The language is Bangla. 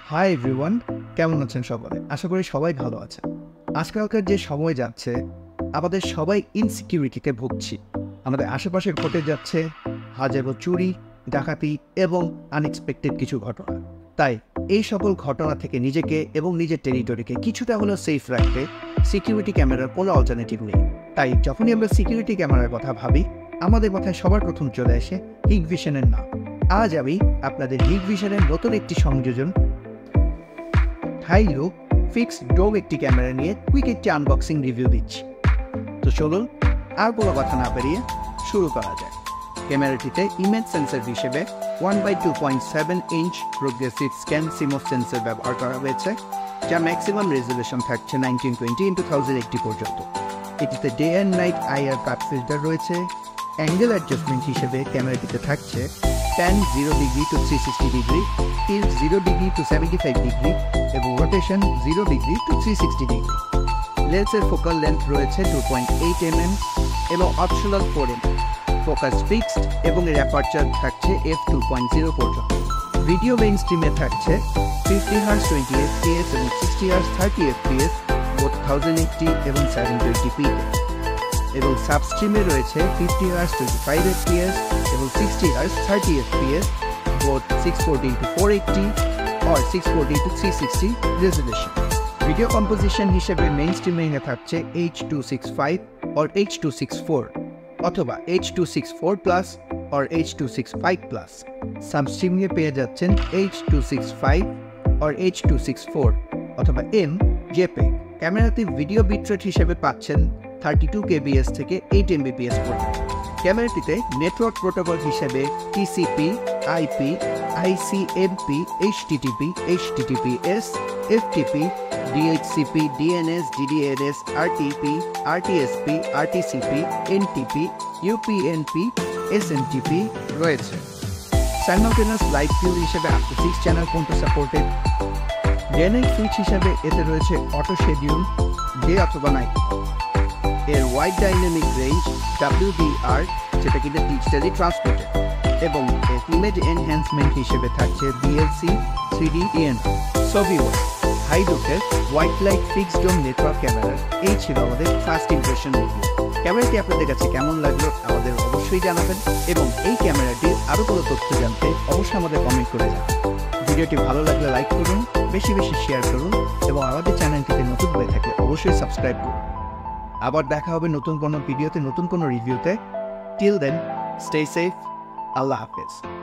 হাই এভরিওয়ান, কেমন আছেন সবাই? আশা করি সবাই ভালো আছেন। আজকালকার যে সময় যাচ্ছে, আমাদের সবাই ইনসিকিউরিটিতে ভুগছি। আমাদের আশেপাশে ঘটে যাচ্ছে হাজারো চুরি, ডাকাতি এবং আনএক্সপেক্টেড কিছু ঘটনা। তাই এই সকল ঘটনা থেকে নিজেকে এবং নিজের টেরিটরিকে কিছুটা হলেও সেফ রাখতে সিকিউরিটি ক্যামেরার কোনো অল্টারনেটিভ নেই। তাই যখনই আমরা সিকিউরিটি ক্যামেরার কথা ভাবি, আমাদের মাথায় সবার প্রথম চলে আসে হিগভিশনের নাম। আজ আমি আপনাদের হিগভিশনের নতুন একটি সংযোজন হাইলো ফিক্সড ডোম একটি ক্যামেরা নিয়ে কুইক একটি আনবক্সিং রিভিউ দিচ্ছি। তো চলুন আর কোনো কথা না বেরিয়ে শুরু করা যায়। ক্যামেরাটিতে ইমেজ সেন্সর হিসেবে 1/2.7 inch progressive scan CMOS sensor ব্যবহার করা হয়েছে, যা ম্যাক্সিমাম রেজলিউশন থাকছে 1920x1080 পর্যন্ত। এটিতে day and night IR cut filter রয়েছে। অ্যাঙ্গেল অ্যাডজাস্টমেন্ট হিসেবে ক্যামেরাটিতে থাকছে pan 0 degree to 360 degree, tilt 0 degree to 75 degree এবং রোটেশন 0 ডিগ্রি টু 360 ডিগ্রি। লেন্সের ফোকাল লেন্থ রয়েছে 2.8 mm এবং অপশনাল 4 mm। ফোকাস ফিক্সড এবং এর অ্যাপারচার থাকছে f2.0 পর্যন্ত। ভিডিও মেইন স্ট্রিমে থাকছে 50Hz 20 fps এবং 60Hz 30 fps বোথ 1080 এবং 720p এবং সাবস্ট্রিমে রয়েছে 50Hz 25 fps এবং 60Hz 30 fps both 640x480 or 640x360 resolution. Video composition হিসেবে মেইন স্ট্রিমে থাকছে H.265 or H.264 অথবা H.264+ or H.265+। সাবস্ট্রিমে পেয়ে যাচ্ছেন H.265 or H.264 অথবা M.JPEG। ক্যামেরাতে ভিডিও বিটরেট হিসেবে পাচ্ছেন 32 kbs থেকে 8 mbps পর্যন্ত। ক্যামেরাটিতে নেটওয়ার্ক প্রোটোকল হিসেবে TCP, IP, ICMP, HTTP, HTTPS, FTP, DHCP, DNS, DDNS, RTP, RTSP, RTCP, NTP, UPnP, SMTP রয়েছে। সাইমালটেনিয়াস লাইভ ভিউ হিসেবে আপ টু 6 চ্যানেল পর্যন্ত সাপোর্টেড। ডে নাইট সুইচ হিসেবে এতে রয়েছে অটো শিডিউল, ডে অথবা নাইট। এর ওয়াইড ডাইনামিক রেঞ্জ WDR, যেটা কিন্তু ডিজিটালি ট্রান্সমিটেড, এবং এর ইমেজ এনহ্যান্সমেন্ট হিসেবে থাকছে VLC, 3D ENR। So viewers, হাইড্রোটের white light fixed dome network ক্যামেরার এই ছিল আমাদের ফার্স্ট ইমপ্রেশন রিভিউ। ক্যামেরাটি আপনাদের কাছে কেমন লাগলো আমাদের অবশ্যই জানাবেন, এবং এই ক্যামেরাটির আরও কোনো তথ্য জানতে অবশ্যই আমাদের কমেন্ট করে জানাবেন। ভিডিওটি ভালো লাগলে লাইক করুন, বেশি বেশি শেয়ার করুন, এবং আমাদের চ্যানেলটিতে নতুন হয়ে থাকলে অবশ্যই সাবস্ক্রাইব করুন। আবার দেখা হবে নতুন কোনো ভিডিওতে, নতুন কোনো রিভিউতে। Till then, stay safe. আল্লাহ হাফেজ।